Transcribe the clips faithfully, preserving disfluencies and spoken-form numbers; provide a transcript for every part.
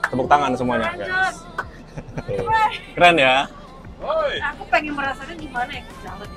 Tepuk tangan semuanya, guys. Keren ya? Aku pengen merasakan gimana ya jalan.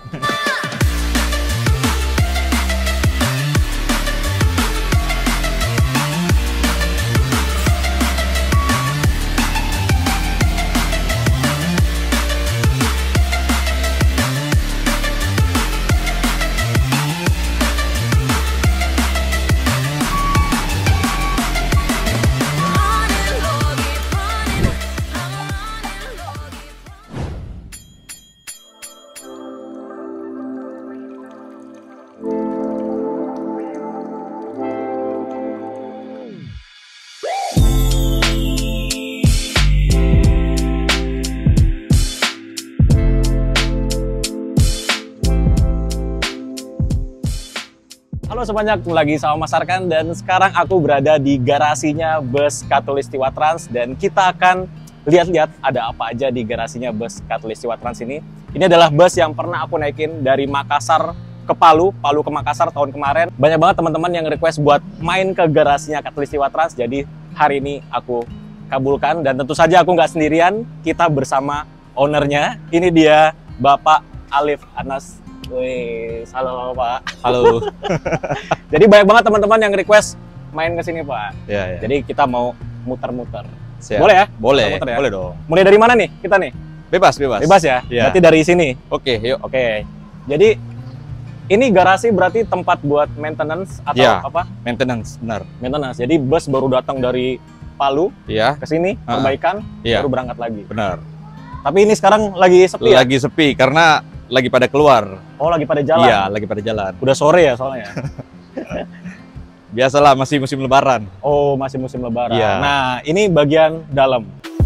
Halo semuanya, ketemu lagi sama Mas Arkan dan sekarang aku berada di garasinya bus Khatulistiwa Trans dan kita akan lihat-lihat ada apa aja di garasinya bus Khatulistiwa Trans ini. Ini adalah bus yang pernah aku naikin dari Makassar ke Palu, Palu ke Makassar tahun kemarin. Banyak banget teman-teman yang request buat main ke garasinya Khatulistiwa Trans, jadi hari ini aku kabulkan dan tentu saja aku nggak sendirian, kita bersama ownernya. Ini dia Bapak Alif Anas. Wih, halo Pak. Halo. Jadi banyak banget teman-teman yang request main ke sini Pak. Ya, ya. Jadi kita mau muter-muter. Siap. Boleh ya? Boleh, Muter-muter ya? boleh dong. Mulai dari mana nih kita nih? Bebas, bebas. Bebas ya? Ya. Berarti dari sini. Oke, yuk. Oke. Jadi ini garasi berarti tempat buat maintenance atau Ya. apa? Maintenance, benar. Maintenance. Jadi bus baru datang dari Palu Iya, ke sini, Uh-uh. perbaikan, Iya. baru berangkat lagi. benar. Tapi ini sekarang lagi sepi ya? Lagi sepi karena lagi pada keluar. Oh, lagi pada jalan. Iya, lagi pada jalan. Udah sore ya soalnya. Biasalah, masih musim lebaran. Oh, masih musim lebaran. Iya. Nah, ini bagian dalam.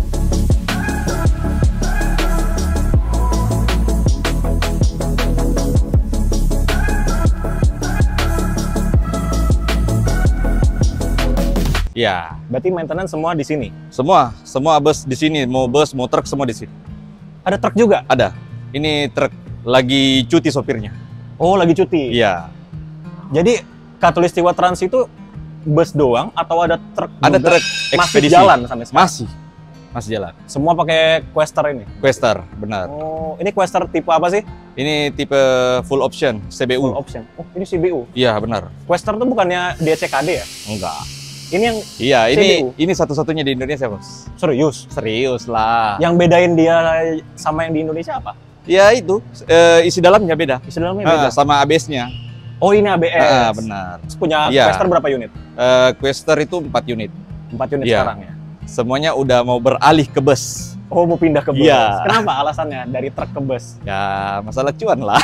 Iya. Berarti maintenance semua di sini. Semua, semua bus di sini, mau bus, mau truk semua di sini. Ada truk juga? Ada. Ini truk lagi cuti sopirnya. Oh, lagi cuti. Iya. Jadi Khatulistiwa Trans itu bus doang atau ada truk? Ada juga? truk Masih ekspedisi. jalan sampai sekarang? Masih. Masih jalan. Semua pakai Quester ini. Quester, benar. Oh, ini Quester tipe apa sih? Ini tipe full option, C B U. Full option. Oh, ini C B U. Iya, benar. Quester tuh bukannya D C K D ya? Enggak. Ini yang Iya, C B U. ini ini satu-satunya di Indonesia, Bos. serius. Serius lah. Yang bedain dia sama yang di Indonesia apa? Ya itu, eh, isi dalamnya beda. Isi dalamnya beda. Ah, sama A B S-nya. Oh, ini A B S. Ah, benar. Terus punya Iya. Quester berapa unit? Eh, Quester itu empat unit. empat unit Iya. sekarang ya. Semuanya udah mau beralih ke bus. Oh, mau pindah ke bus. Iya. Kenapa alasannya dari truk ke bus? Ya, masalah cuan lah.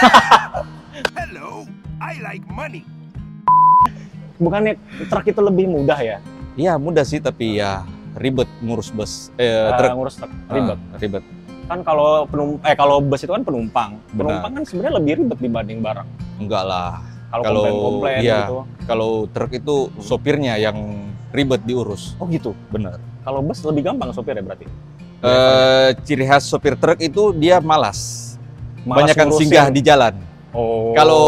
Hello, I like money. Bukannya truk itu lebih mudah ya? Iya, mudah sih, tapi ya ribet ngurus bus. Eh, Eh, truk. ngurus truk ribet. Ah, ribet. Kan kalau penum eh kalau bus itu kan penumpang. Benar. Penumpang kan sebenarnya lebih ribet dibanding barang. Enggak lah. Kalau Kalau komplain-komplain iya, gitu. kalau truk itu sopirnya yang ribet diurus. Oh gitu. Benar. Kalau bus lebih gampang sopirnya berarti. Eh, ciri khas sopir truk itu dia malas. Malas Banyakan ngurusin. singgah di jalan. Oh. Kalau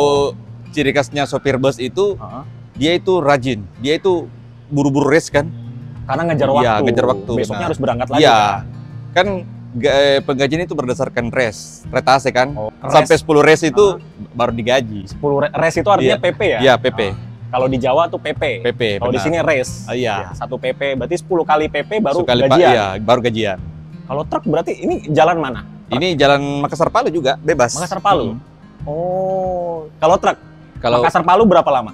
ciri khasnya sopir bus itu Heeh. dia itu rajin, dia itu buru-buru race kan? Karena ngejar waktu. Iya, ngejar waktu, Besoknya benar. harus berangkat lagi. Iya, kan? kan ga- eh, penggajian itu berdasarkan race, retase kan? Oh, Sampai race. sepuluh race itu baru digaji. sepuluh re- race itu artinya Iya. P P ya? Iya, P P. Ah. Kalau di Jawa tuh P P. P P, Kalau di benar. sini race. Ah, iya. Satu P P, berarti sepuluh kali P P baru Sekali Pak, gajian. iya, baru gajian. Kalau truk berarti ini jalan mana? Ini jalan Makassar Palu juga bebas. Makassar Palu. Hmm. Oh, kalau truk Kalau Makassar Palu berapa lama?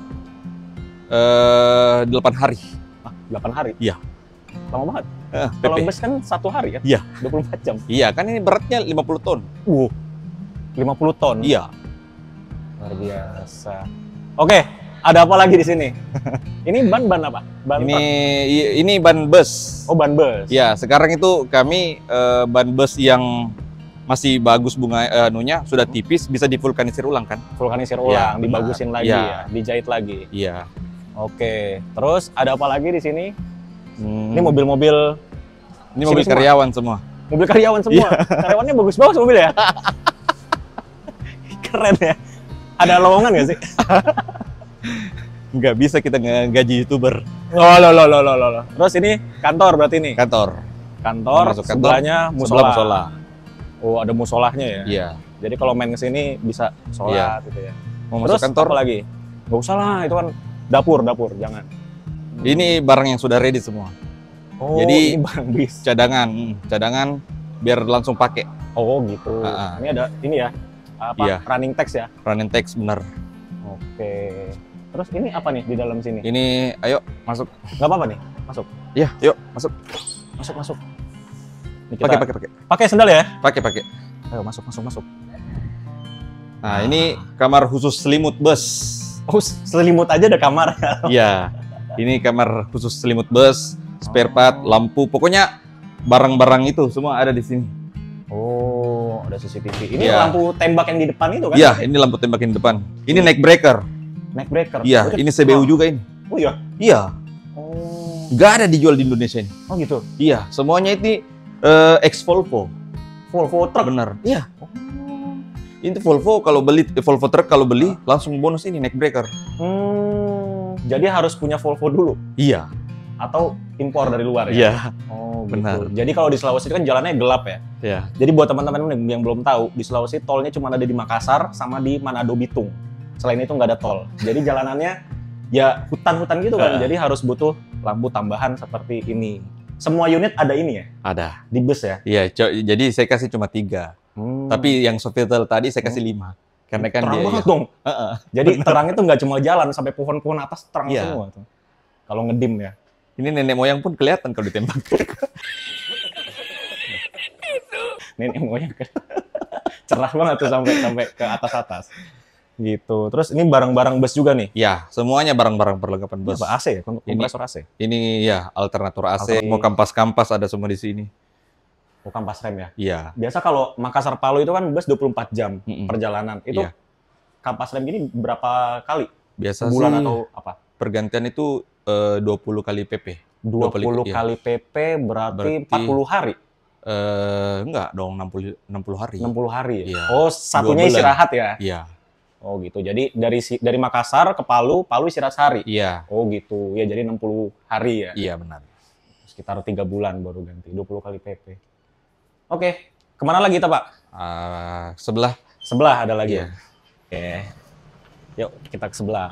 eh, delapan hari. Ah, delapan hari. Iya. Lama banget. Eh, P Kalau P. bus kan satu hari kan? Iya. dua puluh empat jam. Iya, kan ini beratnya lima puluh ton. Uh. lima puluh ton. Iya. Luar biasa. Oke, ada apa lagi di sini? Ini ban-ban apa? Ban Ini truk? i- ini ban bus. Oh, ban bus. Ya, sekarang itu kami eh, ban bus yang masih bagus bunga eh, anunya sudah tipis bisa divulkanisir ulang kan? Vulkanisir Iya, ulang, benar. dibagusin lagi Iya. ya, dijahit lagi. Iya. Oke. Terus ada apa lagi di sini? Hmm, Ini mobil-mobil ini sini mobil semua? karyawan semua. mobil karyawan semua. Karyawannya bagus banget mobil ya. Keren ya. Ada lowongan nggak sih? nggak bisa kita nge-gaji YouTuber. Oh, lo lo lo lo lo. Terus ini kantor berarti nih. Kantor. Kantor, Masuk kantor, sebelahnya sebelah musola. musola. Oh, ada musolahnya ya. Iya. Jadi kalau main ke sini bisa sholat gitu ya. Mau Terus masuk kantor apa lagi? Gak usah lah, itu kan dapur, dapur, jangan. ini barang yang sudah ready semua. Oh, Jadi- ini barang bis. Cadangan, hmm, cadangan biar langsung pakai. Oh, gitu. Ah, ah. Ini ada ini ya. Apa? Iya. Running text ya. Running text bener. Oke. Terus ini apa nih di dalam sini? Ini ayo masuk. Nggak apa-apa nih? Masuk. Iya, yuk masuk. Masuk, masuk. Ini kita Pakai pakai pakai. pakai sendal ya? Pakai pakai. Ayo masuk, masuk, masuk. Nah, ini kamar khusus selimut bus. Oh, selimut aja ada kamar. Iya. Ini kamar khusus selimut bus, spare part, lampu, pokoknya barang-barang itu semua ada di sini. Oh, ada C C T V. Ini Iya. lampu tembak yang di depan itu kan? Iya, ini lampu tembakin depan. Ini neck breaker. Neck breaker. Iya, Oh, ini C B U juga ini. Oh iya. Iya, Oh. nggak ada dijual di Indonesia ini. Oh gitu. Iya, semuanya ini eh, ex Volvo. Volvo truck. Bener. Iya. Oh. Itu Volvo kalau beli eh, Volvo truck kalau beli langsung bonus ini neck breaker. Hmm, jadi harus punya Volvo dulu Iya. atau impor dari luar ya? Iya. Oh, gitu. Benar. Jadi kalau di Sulawesi itu kan jalannya gelap ya. Iya. Jadi buat teman-teman yang yang belum tahu, di Sulawesi tolnya cuma ada di Makassar sama di Manado Bitung. Selain itu nggak ada tol. Jadi jalanannya ya hutan-hutan gitu kan. Uh. Jadi harus butuh lampu tambahan seperti ini. Semua unit ada ini ya Ada. di bus ya. Iya, co- jadi saya kasih cuma tiga. Hmm. Tapi yang Sofitel tadi saya kasih lima. Karena kan terang dia banget iya. dong. Heeh. Jadi terang itu nggak cuma jalan sampai pohon-pohon atas terang Iya. semua tuh. Kalau ngedim ya. Ini nenek moyang pun kelihatan kalau ditembak. Nenek moyang kan. Cerah banget tuh sampai sampai ke atas-atas. Gitu. Terus ini barang-barang bus juga nih. Ya, semuanya barang-barang perlengkapan Ini bus. apa A C ya? Kom- Ini- Kompresor A C. Ini ya alternator A C, Alternator. mau kampas-kampas ada semua di sini. Oh, kampas rem ya. Iya. Biasa kalau Makassar Palu itu kan bus dua puluh empat jam Mm-mm. perjalanan. Itu Iya. kampas rem gini berapa kali? Biasa Sebulan sih atau apa? pergantian itu eh, dua puluh kali P P. dua puluh iya. kali P P berarti, Berarti- empat puluh hari. Eh, enggak dong, enam puluh, enam puluh hari. enam puluh hari ya? Iya. Oh, satunya Dua bulan. istirahat ya? Iya. Oh gitu. Jadi dari si- dari Makassar ke Palu, Palu istirahat sehari. Iya. Oh gitu. Ya jadi enam puluh hari ya. Iya benar. Sekitar tiga bulan baru ganti. dua puluh kali P P. Oke. Kemana lagi kita, Pak? Ah, sebelah. Sebelah ada lagi. Iya. Oke. Yuk kita ke sebelah.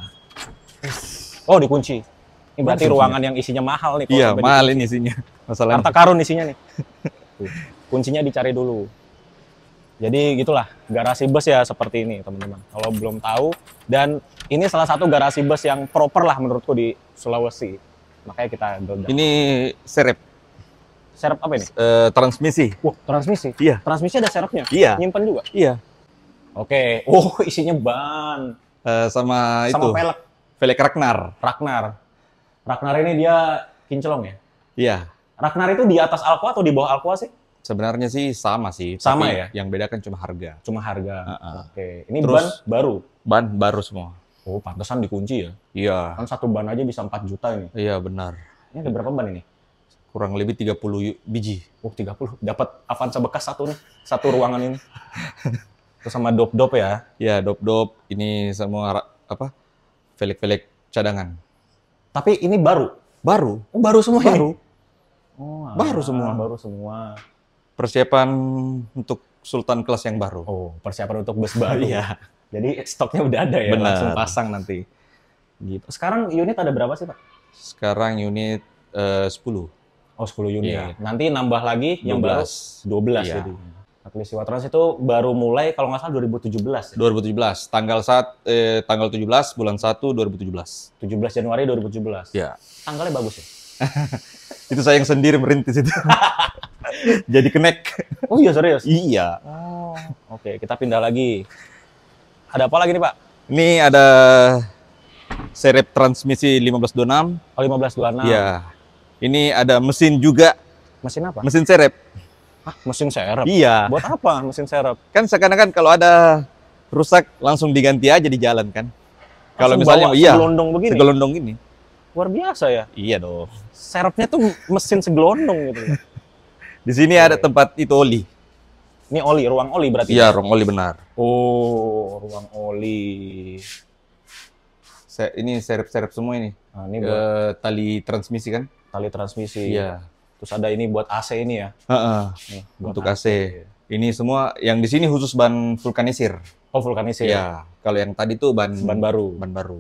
Oh dikunci. Ini berarti Kuncinya. ruangan yang isinya mahal nih. kalau Iya, sampai mahal dikunci. ini isinya. Masalahnya. Harta karun isinya nih. Tuh, kuncinya dicari dulu. Jadi gitulah garasi bus ya seperti ini teman-teman. Kalau belum tahu, dan ini salah satu garasi bus yang proper lah menurutku di Sulawesi. Makanya kita geledah. Ini serep Serep apa ini? eh, transmisi. Wah transmisi. Iya. Transmisi ada serepnya. Iya. Nyimpen juga. Iya. Oke. Oh isinya ban Eh, sama, sama itu pelek. velg Ragnar. Ragnar. Ragnar ini dia kinclong ya. Iya. Ragnar itu di atas Alcoa atau di bawah Alcoa sih? Sebenarnya sih sama sih. Sama tapi ya? Yang beda kan cuma harga. Cuma harga. Uh-uh. Oke. Ini Terus- ban baru. Ban baru semua. Oh pantesan dikunci ya. Iya. Kan satu ban aja bisa empat juta ini. Iya benar. Ini ada berapa ban ini? Kurang lebih tiga puluh biji. Oh, tiga puluh. Dapat Avanza bekas satu nih. Satu ruangan ini. Terus sama dop-dop ya. Ya, dop-dop ini semua ra- apa? Velg-velg cadangan. Tapi ini baru. Baru, Oh, baru semua baru. ini? Oh, Baru alah, semua. Baru semua. Persiapan untuk Sultan kelas yang baru. Oh, persiapan untuk bus baru. Iya. Jadi stoknya udah ada ya, Benar. langsung pasang nanti. Gitu. Sekarang unit ada berapa sih, Pak? Sekarang unit eh, sepuluh. Oh, sepuluh unit. Iya. Nanti nambah lagi yang dua baru belas. dua belas Iya. jadi. Katulistiwa Trans itu baru mulai kalau nggak salah dua ribu tujuh belas ya? dua ribu tujuh belas, tanggal saat eh, tanggal tujuh belas bulan satu dua ribu tujuh belas. tujuh belas Januari dua ribu tujuh belas. Ya. Tanggalnya bagus ya? Itu saya yang sendiri merintis itu. Jadi kenek. Oh iya, serius? Iya. Oh, oke. Kita pindah lagi. Ada apa lagi nih, Pak? Ini ada serep transmisi lima belas dua puluh enam. Oh, lima belas dua puluh enam. Iya. Ini ada mesin juga, Mesin apa? mesin serep. Hah, mesin serep. Iya. Buat apa mesin serep? Kan seakan-akan kalau ada rusak langsung diganti aja di jalan kan. Kalau Langsung misalnya bawa iya, segelondong begini. segelondong ini. Luar biasa ya. Iya dong. Serepnya tuh mesin segelondong gitu. Di sini ada tempat itu oli. Ini oli, ruang oli berarti. Iya, ruang oli benar. Oh, ruang oli. Se- ini serep-serep semua ini. Nah, ini Eh, buat tali transmisi kan? tali transmisi. Iya. Terus ada ini buat A C ini ya. Heeh. Nih, buat Untuk A C. Ini semua yang di sini khusus ban vulkanisir. Oh, vulkanisir. Iya. Kalau yang tadi tuh ban Ban baru. Ban baru.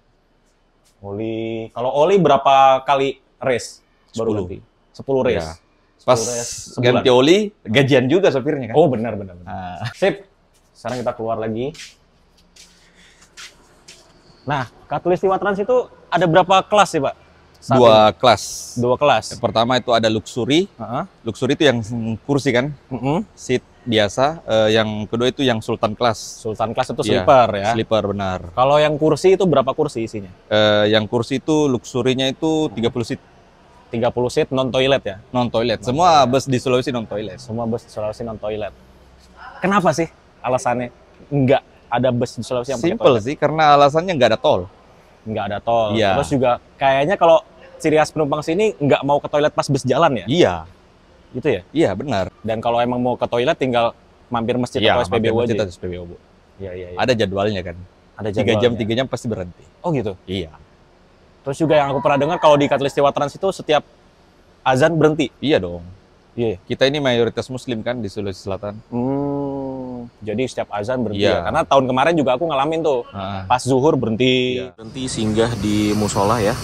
Oli. Kalau oli berapa kali race? Baru Sepuluh. ganti. sepuluh race. Iya. Pas sepuluh race sebulan. ganti oli, gajian juga sopirnya kan? Oh, benar benar. benar. Nah, Sip. Sekarang kita keluar lagi. Nah, Khatulistiwa Trans itu ada berapa kelas sih, Pak? Saat dua kelas. ini? Dua kelas. Yang pertama itu ada luxury. Heeh. Luxury itu yang kursi kan? Mm-mm. Seat biasa. Eh, yang kedua itu yang sultan class. Sultan kelas itu Iya, sleeper ya. Sleeper benar. Kalau yang kursi itu berapa kursi isinya? Eh, yang kursi itu luxury-nya itu tiga puluh seat tiga puluh seat non toilet ya. non toilet. Semua bus di Sulawesi non toilet. Semua bus di Sulawesi non toilet. Kenapa sih alasannya nggak ada bus di Sulawesi yang pakai Simple toilet? sih karena alasannya nggak ada tol. Nggak ada tol. Iya. Terus juga kayaknya kalau ciri khas penumpang sini nggak mau ke toilet pas bus jalan ya? Iya, Gitu ya. iya benar. Dan kalau emang mau ke toilet tinggal mampir masjid Iya, atau S P B U mampir aja. masjid atau S P B U, Bu. Iya, iya, iya. Ada jadwalnya kan. Ada Tiga jam, jadwalnya. tiga jam pasti berhenti. Oh gitu. Iya. Terus juga yang aku pernah dengar kalau di Khatulistiwa Trans itu setiap azan berhenti. Iya dong. Iya. Kita ini mayoritas Muslim kan di Sulawesi Selatan. Hmm, jadi setiap azan berhenti Iya. ya. Karena tahun kemarin juga aku ngalamin tuh. Nah, Pas zuhur berhenti. Iya. Berhenti singgah di musola ya.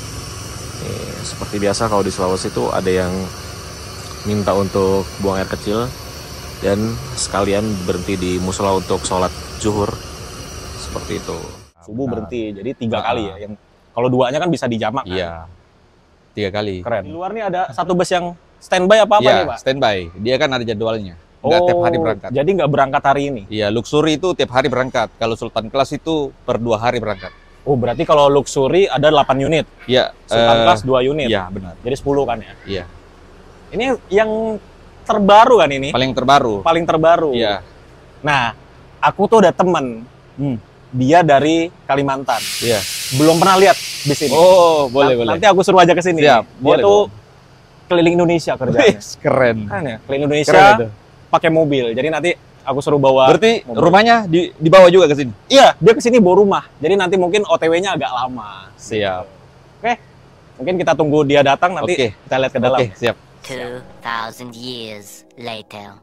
Eh, seperti biasa kalau di Sulawesi itu ada yang minta untuk buang air kecil dan sekalian berhenti di musola untuk sholat zuhur. Seperti itu. Subuh Benar. berhenti. Jadi tiga Ah. kali ya. Yang kalau duanya kan bisa dijamak kan. Iya. Tiga kali. Keren. Di luar nih ada satu bus yang standby apa apa Iya, nih, Pak? standby. Dia kan ada jadwalnya. Nggak tiap hari berangkat. Jadi nggak berangkat hari ini. Iya, luxury itu tiap hari berangkat. Kalau sultan kelas itu per dua hari berangkat. Oh, berarti kalau luxury ada delapan unit. Iya. Sultan eh, Class dua unit. Iya, benar. Jadi sepuluh kan ya. Iya. Ini yang terbaru kan ini? Paling terbaru. Paling terbaru. Iya. Nah, aku tuh udah temen. Hmm. Dia dari Kalimantan. Iya. Belum pernah lihat bis ini. Oh, boleh, Nah, boleh. Nanti aku suruh aja ke sini. Siap, Dia boleh tuh keliling Indonesia kerjanya. Wih, keren. Kan ya, keliling Indonesia Keren itu. pakai mobil. Jadi nanti aku suruh bawa. Berarti mobil. rumahnya di, dibawa juga ke sini? Iya, dia ke sini bawa rumah. Jadi nanti mungkin O T W-nya agak lama. Siap. Oke. Mungkin kita tunggu dia datang nanti Oke. kita lihat ke dalam. Oke, siap. Two thousand years later.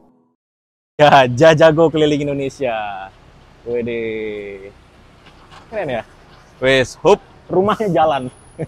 Ya, Jajago keliling Indonesia. Wede. Keren ya. Wes, hop. Rumahnya jalan.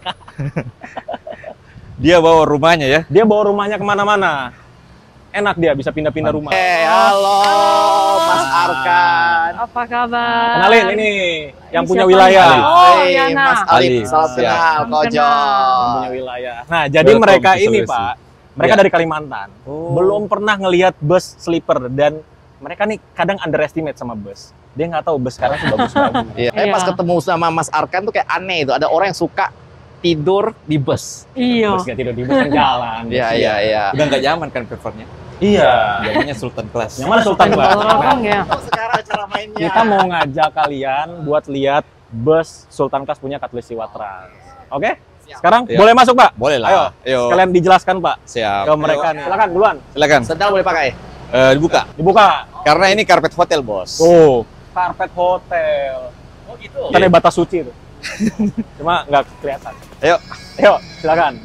Dia bawa rumahnya ya. Dia bawa rumahnya kemana-mana. Enak dia bisa pindah-pindah rumah. Eh, halo, Mas Arkan. Apa kabar? Kenalin ini yang Ini punya siapa wilayah. nih? Oh, Hey, Yana. Mas Ali, Alif, salam siap. kenal, Salam Kojo. kenal. Yang punya wilayah. Nah, jadi Welcome mereka to ini, Sulawesi. Pak. Mereka Ya. dari Kalimantan. Belum pernah ngelihat bus sleeper dan mereka nih kadang underestimate sama bus. Dia nggak tahu bus sekarang tuh bagus-bagus. Iya. Eh, pas Iya. ketemu sama Mas Arkan tuh kayak aneh itu. Ada orang yang suka tidur di bus. Iya. Bus nggak tidur di bus kan jalan. Iya, iya, iya. Udah nggak zaman kan papernya. Iya. Zamannya sultan kelas. Yang mana Sultan Pak? Dorong ya. Sekarang cara mainnya. Kita mau ngajak kalian buat lihat bus Sultan Class punya Khatulistiwa Trans. Oke? Siap. Sekarang Iya. boleh masuk, Pak? Boleh lah. Ayo, Ayo. Sekalian dijelaskan, Pak, Siap. ke mereka nih. Silakan duluan, Silakan. Sendal boleh pakai? Eh, dibuka. dibuka. Karena ini karpet hotel, Bos. Oh, karpet hotel. Oh gitu. Kan ada batas suci tuh. Cuma nggak kelihatan. Ayo. Ayo, silakan.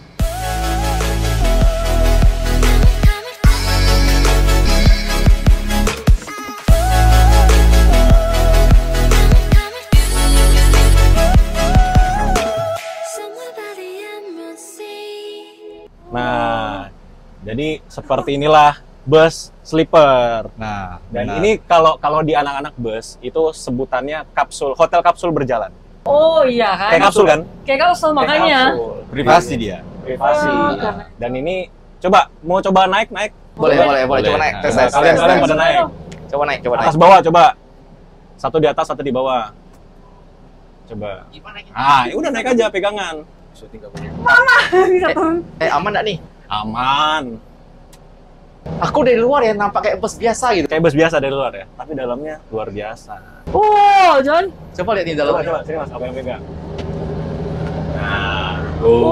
Nah, jadi seperti inilah bus sleeper. Nah, Dan benar. ini kalau kalau di anak-anak bus itu sebutannya kapsul, hotel kapsul berjalan. Oh iya kan. Kayak kapsul kan? Kayak kapsul Kayak makanya. kapsul. privasi dia. Privasi. Oh, karena- Dan ini coba mau coba naik naik. Boleh, boleh, boleh. Boleh. Coba naik. Tes, Nah, tes, kalian tes, kalian tes. pada naik. Coba naik, coba naik. Atas bawah coba. Satu di atas, satu di bawah. Coba. Gimana gitu? Ah, ya udah naik aja pegangan. Bisa turun. Eh, aman nggak nih? Aman. Aku dari luar ya nampak kayak bus biasa gitu. Kayak bus biasa dari luar ya, tapi dalamnya luar biasa. Oh, John. Coba lihat di Coba, dalam. coba, sini mas, apa yang pegang? Nah,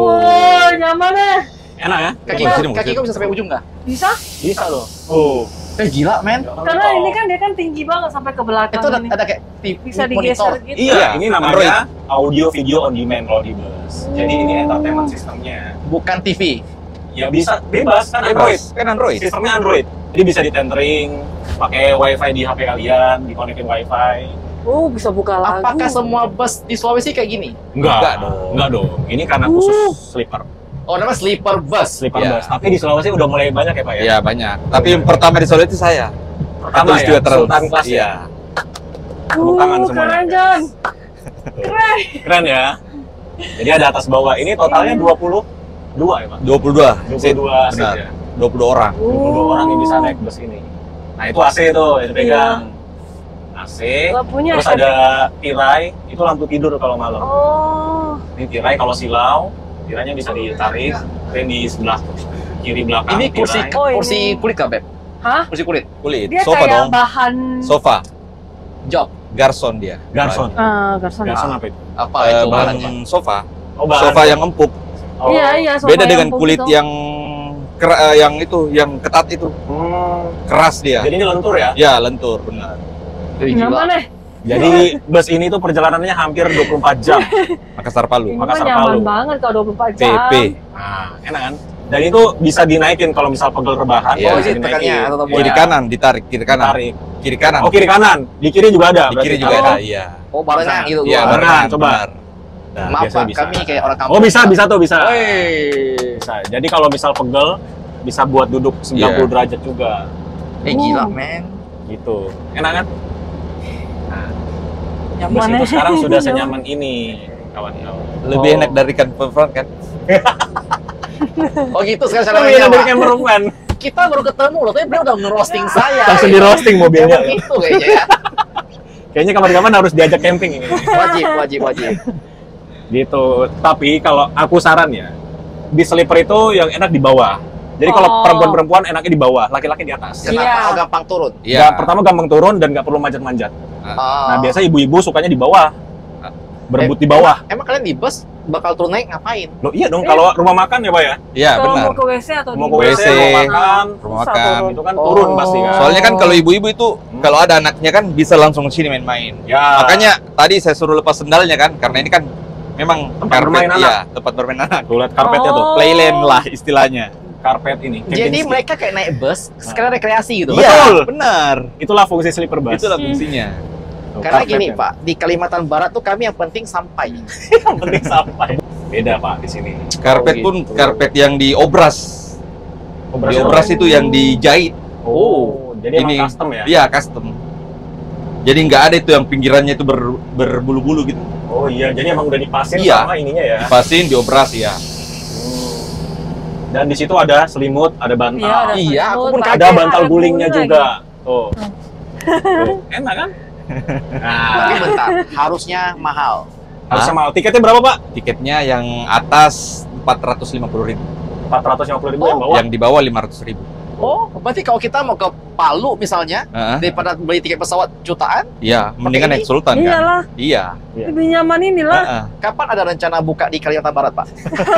Oh, nyaman deh. enak ya? Kaki Coba, kaki sini, kaki kau bisa sampai ujung nggak? Bisa? Bisa loh. Oh, Eh gila, men. Karena ini kan dia kan tinggi banget sampai ke belakang Itu ada, ini. ada kayak T V Bisa monitor. digeser gitu. Iya, Iya, ini namanya audio video on demand kalau di bus. Jadi ini entertainment sistemnya. Bukan T V. Ya bisa bebas kan Android. Kan Android. Sistemnya Android. Jadi bisa di tethering, pakai WiFi di H P kalian, dikonekin WiFi. Oh, bisa buka lagu. Apakah semua bus di Sulawesi kayak gini? Enggak, Enggak dong. Enggak dong. Ini karena Uh. khusus sleeper. Oh, namanya sleeper bus. Sleeper Iya. bus. Tapi di Sulawesi udah mulai banyak ya, Pak ya? Iya banyak. Tapi yang pertama di Solo itu saya. Pertama ya, Katulistiwa Trans. Sultan Class ya. Iya. Tepuk tangan Uh, semuanya. keren, John. Keren. Keren ya. Jadi ada atas bawah. Ini totalnya dua puluh dua ya, Pak? dua puluh dua. dua puluh dua seat Benar. ya. dua puluh dua orang. dua puluh dua orang yang bisa naik bus ini. Nah, itu A C tuh yang dipegang. A C. Lampunya Terus F M. ada tirai, itu lampu tidur kalau malam. Oh. Ini tirai kalau silau, tirainya bisa ditarik, dan di sebelah kiri belakang. Ini kursi tirai. Oh, ini. kursi kulit kah, Beb? Hah? Kursi kulit. Kulit. Dia Sofa kayak dong. bahan Sofa. Job. Garson dia. Garson. Ah, garson. Garson apa itu? Apa Eh, itu bahan bahannya? sofa. Oh, bahan. Sofa yang empuk. Oh. Iya, iya, sofa Beda yang dengan empuk kulit itu. yang kera- eh, yang itu, yang ketat itu. Hmm. Keras dia. Jadi ini lentur ya? Ya, lentur, benar. Wih, Kenapa gila. nih? Jadi bus ini tuh perjalanannya hampir dua puluh empat jam. Makassar Palu. Ini mah Makassar nyaman Palu. banget kalau dua puluh empat P jam. P. Nah, enak kan? Dan itu bisa dinaikin kalau misal pegel rebahan. Iya. Oh, bisa ini tekannya dinaikin. atau tombol? Kiri Iya. kanan ditarik, kiri kanan. Tarik. Kiri kanan. Oh, kiri kanan. Di kiri juga ada. Di berarti. kiri juga Oh. ada, iya. Oh, barengan gitu Iya, gua. barengan. barengan, coba. benar. Nah, Maaf, biasanya Pak, kami kayak orang kampung. Oh, bisa, bisa tuh, bisa. Wih. Bisa. Jadi kalau misal pegel, bisa buat duduk sembilan puluh Iya. derajat juga. Eh, gila, men. Gitu. Enak kan? Bus Nyaman itu ya. sekarang sudah senyaman ini, kawan-kawan. Lebih Oh. enak dari kan front kan? Oh, gitu sekarang Oh, cara iya, mainnya, dari Pak. cameraman. Kita baru ketemu loh, tapi beliau udah ngerosting saya. Langsung di roasting mobilnya. Emang gitu kayaknya ya. Kayaknya kapan-kapan harus diajak camping ini. Wajib, wajib, wajib. Gitu. Tapi kalau aku saran ya, di sleeper itu yang enak di bawah. Jadi kalau Oh. perempuan-perempuan enaknya di bawah, laki-laki di atas. Iya. Kenapa? Oh, gampang turun. Iya. Nggak- pertama gampang turun dan nggak perlu manjat-manjat. Nah, Ah. biasa ibu-ibu sukanya di bawah. Berebut Eh, di bawah. Emang, emang kalian di bus bakal turun naik ngapain? Loh iya dong, Eh. kalau rumah makan ya, Pak ya? Iya, Kalau benar. mau ke W C atau Mau di ke W C, W C, mau makan, rumah Susah makan. turun. itu kan Oh. turun pasti kan. Soalnya kan kalau ibu-ibu itu Hmm. kalau ada anaknya kan bisa langsung sini main-main. Ya. Makanya tadi saya suruh lepas sendalnya kan karena ini kan memang Tempat karpet, bermain anak. iya, tempat bermain anak. Tuh lihat karpetnya tuh, Oh. Playland lah istilahnya. karpet ini. Jadi Kempinski. mereka kayak naik bus, sekalian rekreasi gitu. Iya, Betul. benar. Itulah fungsi sleeper bus. Itulah fungsinya. Tuh, Karena karpetnya. gini, Pak, di Kalimantan Barat tuh kami yang penting sampai. Yang penting sampai. Beda, Pak, di sini. Karpet Oh, pun gitu. karpet yang diobras. Operasi Diobras apa? itu yang dijahit. Oh, jadi Ini emang custom ya? Iya, custom. Jadi nggak ada itu yang pinggirannya itu ber- berbulu-bulu gitu. Oh iya, jadi emang udah dipasin Iya. sama ininya ya. Dipasin, diobras ya. Dan di situ ada selimut, ada bantal. Iya, ada Iya, aku selimut, pun pakai ada bantal alat gulingnya guling juga. lagi. Tuh. Tuh. Enak kan? Tapi Nah, bentar, harusnya mahal. harusnya mahal. Tiketnya berapa, Pak? Tiketnya yang atas empat ratus lima puluh ribu, empat ratus lima puluh ribu Oh, yang bawah. yang di bawah lima ratus ribu. Oh, berarti kalau kita mau ke Palu misalnya, Heeh. daripada beli tiket pesawat jutaan, Iya, mendingan ini? naik Sultan kan? Iyalah, Iya. lebih nyaman inilah. Heeh. kapan ada rencana buka di Kalimantan Barat, Pak?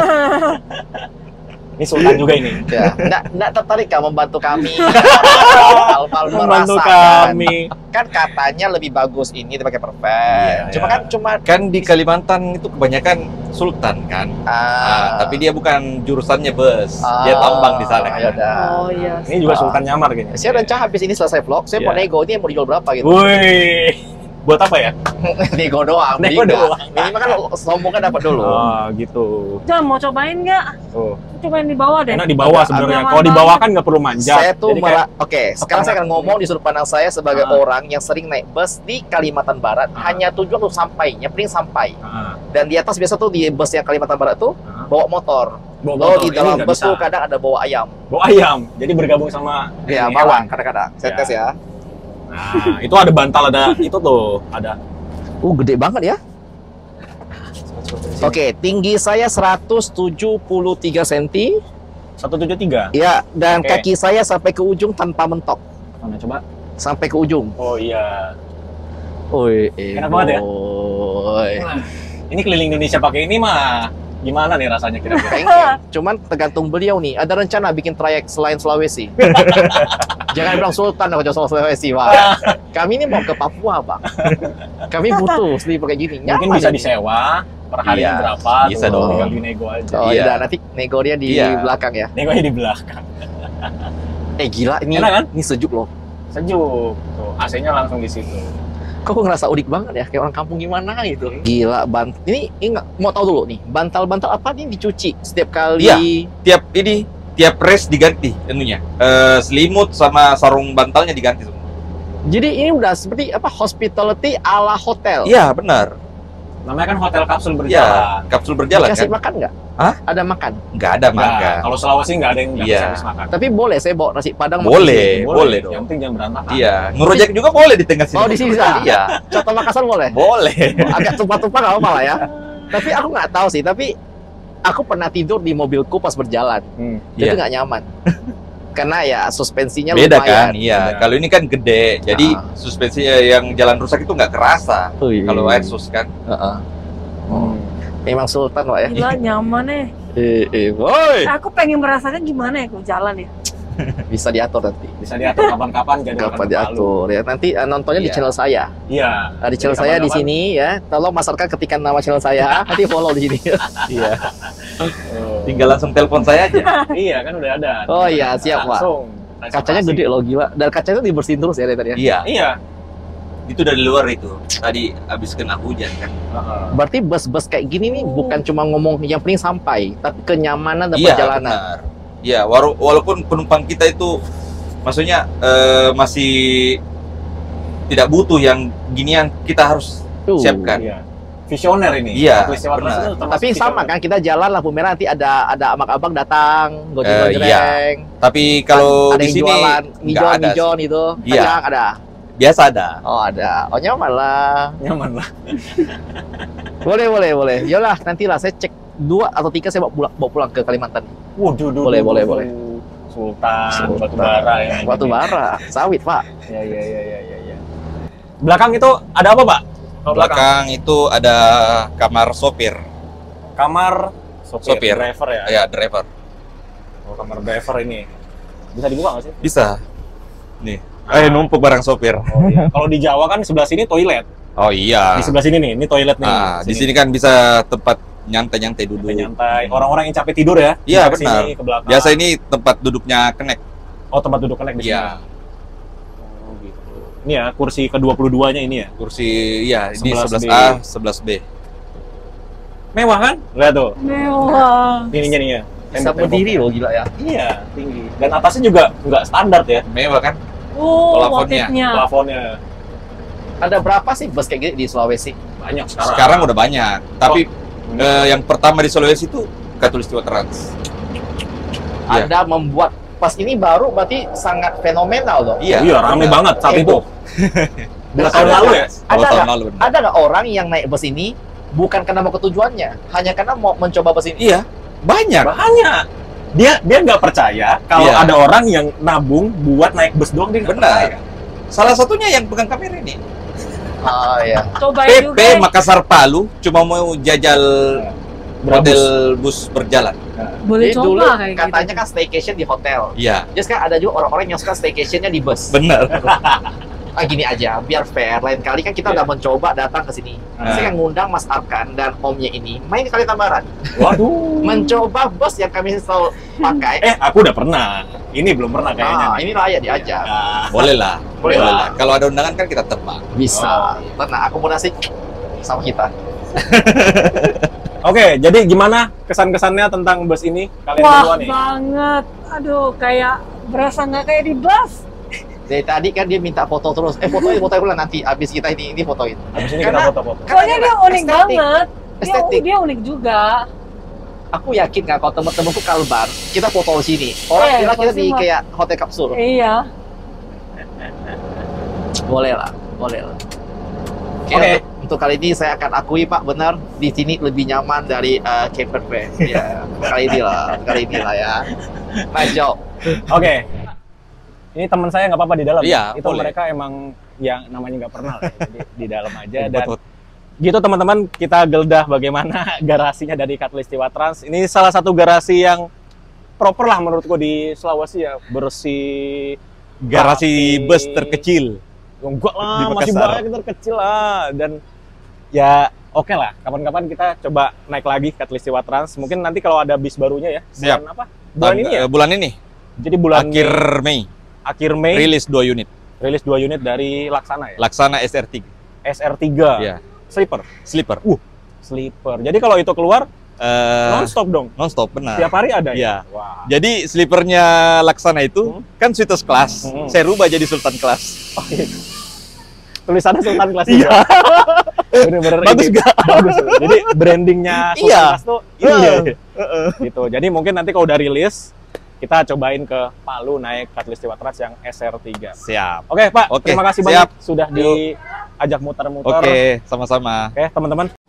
Ini Sultan juga ini. Ya, nggak, nggak tertarik kah membantu kami? Hal-hal Membantu merasakan. kami. Kan katanya lebih bagus ini dipakai perfect. Iya, Cuma iya. kan cuma Kan di Kalimantan itu kebanyakan Sultan kan. ah, Ah, tapi dia bukan jurusannya bus. ah, Dia tambang di sana ya kan. udah. Oh iya. Ini juga Ah. Sultan Nyamar kayaknya. Saya rencana habis ini selesai vlog, saya mau Iya. nego ini mau dijual berapa gitu. Woi. Buat apa ya? Nego doang, Nego beli nggak. doang. Minimal kan sombongnya dapat dulu. Oh, gitu. John mau cobain nggak? Tuh. Cobain di bawah deh. Enak di bawah sebenarnya. Nyaman Kalau di bawah banget. kan nggak perlu manjat. Saya tuh Jadi mera- kayak- Oke, sekarang saya akan ngomong di sudut pandang saya sebagai Ah. orang yang sering naik bus di Kalimantan Barat. Ah. Hanya tujuan untuk sampai, yang penting sampai. Ah, Dan di atas biasa tuh di bus yang Kalimantan Barat tuh ah. bawa motor. Bawa Lalu motor. di Ini dalam nggak bus bisa. tuh kadang ada bawa ayam. Bawa ayam. Jadi bergabung sama Ya, ini, bawang hewan. kadang-kadang. Saya Ya. tes ya. Nah, itu ada bantal, ada itu tuh, ada. Uh, gede banget ya. Oke, tinggi saya seratus tujuh puluh tiga sentimeter. seratus tujuh puluh tiga. Ya, dan Oke. kaki saya sampai ke ujung tanpa mentok. Mana coba? Sampai ke ujung. Oh iya. Oi, Enak banget ya? boy. Ini keliling Indonesia pakai ini mah Gimana nih rasanya kira-kira? Pengen. Cuman tergantung beliau nih. Ada rencana bikin trayek selain Sulawesi. Jangan bilang Sultan kalau jauh Sulawesi, Pak. Kami ini mau ke Papua, Pak. Kami butuh sleeper kayak gini. Mungkin Nyaman bisa ini. disewa per hari Iya, berapa? bisa tuh, dong. Tinggal dinego aja. Oh Iya. iya, nanti nego dia di Iya. belakang ya. Negonya di belakang. Eh gila ini. Enak kan? Ini sejuk loh. Sejuk. Tuh, A C-nya langsung di situ. Kok gue ngerasa unik banget ya, kayak orang kampung gimana gitu. Gila, bant ini, ini nggak mau tahu dulu nih, bantal-bantal apa nih dicuci setiap kali? Iya. Tiap ini, tiap race diganti tentunya. Eh, selimut sama sarung bantalnya diganti semua. Jadi ini udah seperti apa hospitality ala hotel. Iya, benar. Namanya kan hotel kapsul Iya, berjalan. kapsul berjalan Dikasih kan? makan nggak? Hah? Ada makan. Nggak ada Nggak, makan. kalau Sulawesi nggak ada yang Iya. gratis makan. Tapi boleh saya bawa nasi padang. mau Boleh, boleh dong. Yang penting jangan berantakan. Iya, ngerojek juga boleh di tengah sini. Oh, di sini bisa? Iya, kesini. Coto Makassar boleh. boleh. Agak tumpah-tumpah nggak apa-apa lah ya. Tapi aku nggak tahu sih. Tapi aku pernah tidur di mobilku pas berjalan. Hmm. Jadi Iya. nggak nyaman. Karena ya suspensinya Beda lumayan. kan? Iya. Beda. Kalau ini kan gede, jadi Ah. suspensi eh, yang jalan rusak itu nggak kerasa. Oh, iya. Kalau Airsus kan. Heeh. Hmm. Memang sultan Pak ya. Gila nyaman eh. Eh, eh, woi. Aku pengen merasanya gimana ya kalau jalan ya. Bisa diatur nanti. Bisa diatur kapan-kapan jadwalkan Kapan ke Palu. diatur ya. Nanti eh, nontonnya di Iya. channel saya. Iya. Nah, di channel Jadi saya di kapan-kapan- sini ya. Tolong masyarakat ketikkan nama channel saya, nanti follow di sini. Iya. Oh. Tinggal langsung telepon saya aja. Iya kan udah ada. Oh iya, siap, Pak. Langsung. Kacanya gede loh gila. Dan kacanya dibersihin terus ya dari tadi ya. Iya. Iya. Itu dari luar itu. Tadi habis kena hujan kan. Heeh. Berarti bus-bus kayak gini nih bukan cuma ngomong yang penting sampai, tapi kenyamanan dan Iya, perjalanan. benar. Iya, walau- walaupun penumpang kita itu maksudnya eh, masih tidak butuh yang ginian, kita harus Tuh. siapkan. Iya. Visioner ini. Iya, Katulistiwa Trans benar. itu termasuk Tapi sama visioner. kan kita jalan lampu merah nanti ada ada abang-abang datang, Eh, gojek-gojreng. Tapi kalau ada di yang sini jualan nggak mijon ada sih. mijon itu. Iya. Kacang ada. Biasa ada. Oh, ada. Oh, nyaman lah. Nyaman lah. Boleh, boleh, boleh. Yolah, nantilah saya cek dua atau tiga saya bawa pulang, bawa pulang ke Kalimantan. Waduh, duh, Boleh, duh, boleh, duh. boleh. Sultan, Sultan. batu bara ya. Batu bara, sawit, Pak. Ya, ya, ya, ya, ya, ya. Belakang itu ada apa, Pak? Kalau Belakang itu ada kamar sopir. kamar sopir, Sopir. driver ya. Ya, driver. Oh, kamar driver ini. Bisa dibuka nggak sih? Bisa. Nih. Eh, numpuk barang sopir. Oh, iya. Kalau di Jawa kan sebelah sini toilet. Oh iya. Di sebelah sini nih, ini toilet nih. Ah, di sini kan bisa tempat nyantai-nyantai duduk. nyantai. Orang-orang yang capek tidur ya. Iya, bisa ke benar. sini, ke belakang. Biasa ini tempat duduknya kenek. Oh, tempat duduk connect di Iya. sini. Oh, gitu. Ini ya, kursi ke dua puluh dua-nya ini ya. Kursi ya, ini sebelas sebelas B. A, sebelas B. Mewah kan? Lihat tuh. Mewah. Ininya nih ya. Bisa Tembok-temboknya. berdiri loh, gila ya. Iya, tinggi. Dan atasnya juga nggak standar ya, Mewah kan? Oh, Plafonnya. motifnya. plafonnya. Ada berapa sih bus kayak gini di Sulawesi? Banyak sekarang. Sekarang udah banyak. Tapi Oh. eh, yang pertama di Sulawesi itu Katulistiwa Trans. Iya. Anda membuat pas ini baru berarti sangat fenomenal dong. Iya. Iya, rame benar. banget saat Heboh. itu. Dua tahun Ada- lalu ya? Dua Ada tahun nggak? lalu. benar. Ada nggak orang yang naik bus ini bukan karena mau ke tujuannya, hanya karena mau mencoba bus ini? Iya, banyak. Banyak. Dia dia nggak percaya kalau Iya. ada orang yang nabung buat naik bus doang, dia nggak Benar. percaya. Salah satunya yang pegang kamera ini. Oh iya. Cobain juga. P P Makassar Palu cuma mau jajal Berapa hotel bus berjalan. Boleh Jadi dulu coba kayak katanya gitu. kan staycation di hotel. Iya, Jadi sekarang ada juga orang-orang yang suka staycationnya di bus. benar. Ah gini aja, biar fair. Lain kali kan kita Iya. udah mencoba datang ke sini. Ah. Saya ngundang Mas Arkan dan omnya ini main ke Kalitambaran, Waduh. mencoba bus yang kami selalu pakai. Eh, aku udah pernah. Ini belum pernah kayaknya. Ah, nih. ini layak diajak. Ah, Boleh lah. Boleh lah. Kalau ada undangan kan kita terbang. Bisa. Tenang, akomodasi sama kita. Oke, jadi gimana kesan-kesannya tentang bus ini? Kalian Wah berdua nih. banget. Aduh, kayak berasa nggak kayak di bus. Dari tadi kan dia minta foto terus. Eh fotoin, fotoin ulang nanti. Abis kita ini, ini fotoin. Habis ini Karena- kita foto-foto. Soalnya dia unik estetik. banget. Dia, Estetik. dia unik juga. Aku yakin kan kalau temen-temenku kalbar, kita foto di sini. Orang Eh, kira kita pasti di mah. kayak hotel kapsul. Iya. Boleh lah, boleh lah. Oke, Oke. Untuk, untuk kali ini saya akan akui Pak, benar di sini lebih nyaman dari uh, camper van. Ya, kali ini lah, kali ini lah ya. Nice job. Oke. Ini teman saya nggak apa-apa di dalam. Iya, Itu boleh. mereka emang yang namanya nggak pernah lah. ya. Jadi di dalam aja dan Buat- gitu teman-teman, kita geledah bagaimana garasinya dari Khatulistiwa Trans. Ini salah satu garasi yang proper lah menurutku di Sulawesi ya, bersih. Garasi rapi. bus terkecil. Enggak di lah, masih Makassar. banyak yang terkecil lah. Dan ya oke lah, kapan-kapan kita coba naik lagi Khatulistiwa Trans. Mungkin nanti kalau ada bis barunya ya. Siap. Bulan apa? Bulan Tang- ini ya? eh, Bulan ini. Jadi bulan Akhir Mei, Mei. akhir Mei Rilis dua unit. rilis dua unit dari Laksana ya. Laksana S R tiga. S R tiga. Iya. Sleeper. Sleeper. Sleeper. Jadi kalau itu keluar Eh, non-stop dong. non-stop, benar. Tiap hari ada ya? Iya. Wah. Jadi sleepernya Laksana itu Hmm. kan Sweetest Class. Hmm. Saya rubah jadi Sultan Class. Oh, iya. Tulisannya Sultan Class Iya. juga. Bener-bener Bagus ini. nggak? Bagus. Jadi brandingnya Sultan Iya. Class tuh ini Iya. ya. Gitu. Jadi mungkin nanti kalau udah rilis kita cobain ke Palu naik Khatulistiwa Trans yang S R tiga. Siap. Oke, Pak. Oke, Terima kasih siap. banyak sudah diajak muter-muter. Oke, sama-sama. Oke, teman-teman.